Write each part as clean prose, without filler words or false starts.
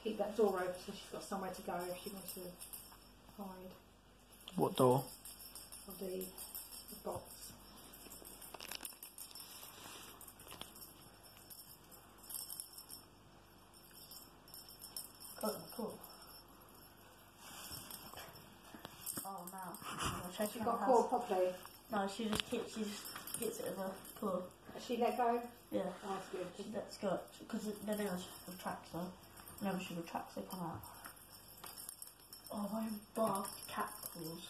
Keep that door open so she's got somewhere to go if she wants to hide. What door? Of the box. Cool. Oh no. She got caught properly. No, she just hits it with a claw. Has she let go? Yeah. Oh, that's good. That's good. Because the nails retract her. Whenever she retracts, they come out. Oh, my barbed cat claws.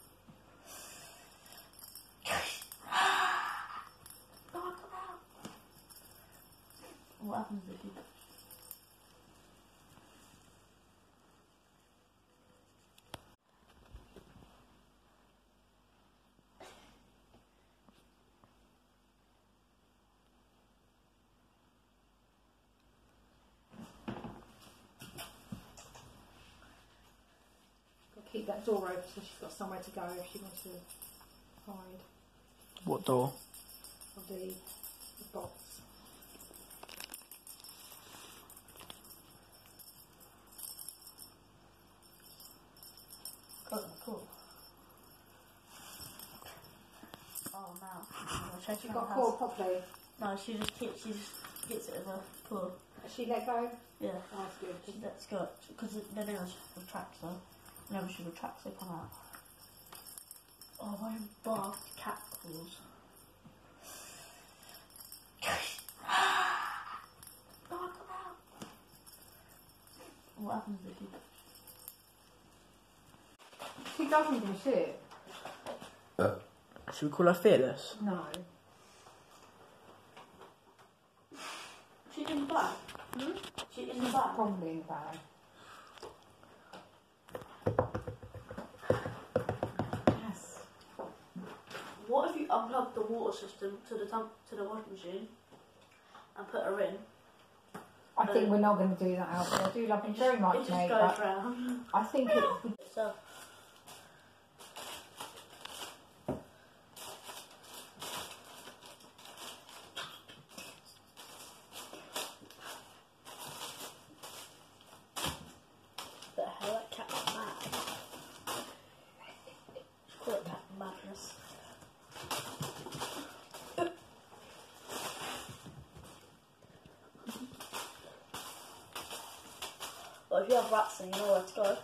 Oh, come out! What happens if you... Keep that door open so she's got somewhere to go if she wants to hide. What door? Of the box. Cool. Oh no. She got caught properly. No, she just hits it with a claw. Has she let go? Yeah. Oh, that's good. That's good. Because the nails retract her. Whenever she retracts, they come out. Oh, my barbed cat claws. Oh, come out! What happens if you... She doesn't give a shit. Should we call her Fearless? No. She's in the bag? She's in the bag? Probably in the bag. Yes. What if you unplug the water system to the washing machine and put her in? I think we're not going to do that, Alfie. I do love you very much, it just mate. goes But round. I think it. So. The hell, that cat was mad. Call it cat madness. Well, if you have rats then you know where to go.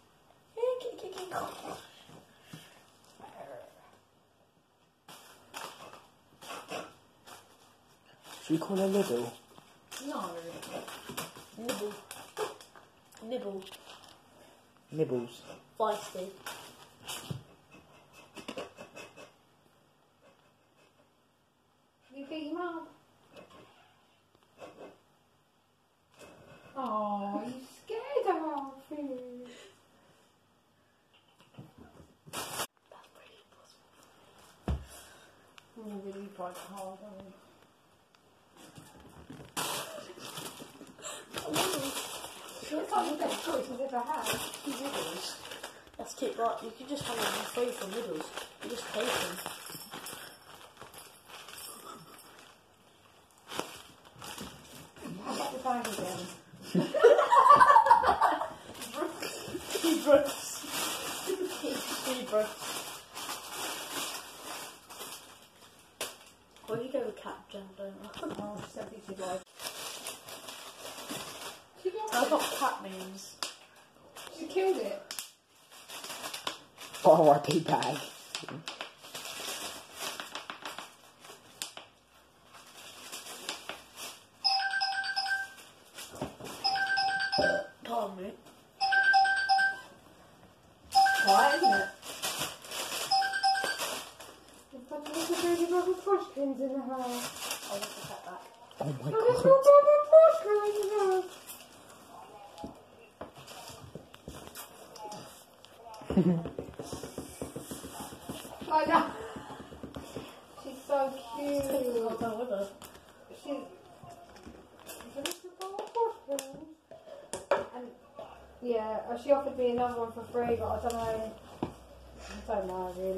Should we call her Little? No. Nibble. Nibble. Nibbles. Feisty. You beat him up. Oh, you scared of Alfie. That's pretty impossible. Oh, really quite hard, aren't you? It's like the best choice he's ever had. Riddles. That's cute, right? You can just have them free from riddles. You just take them. How about the bag again? Brooks. Well, you go with cat jam, don't I? Oh, so she'd like. I've got cat memes. She killed it. R.I.P. bag. Pardon me. Quiet, isn't it? But there's a baby rubber pushpins in the house. I'll just put that back. Oh my There's god. no rubber pushpins in the house. I know. She's so cute. I'll go with her. She's a little rubber pushpins. And yeah, she offered me another one for free, but I don't know really.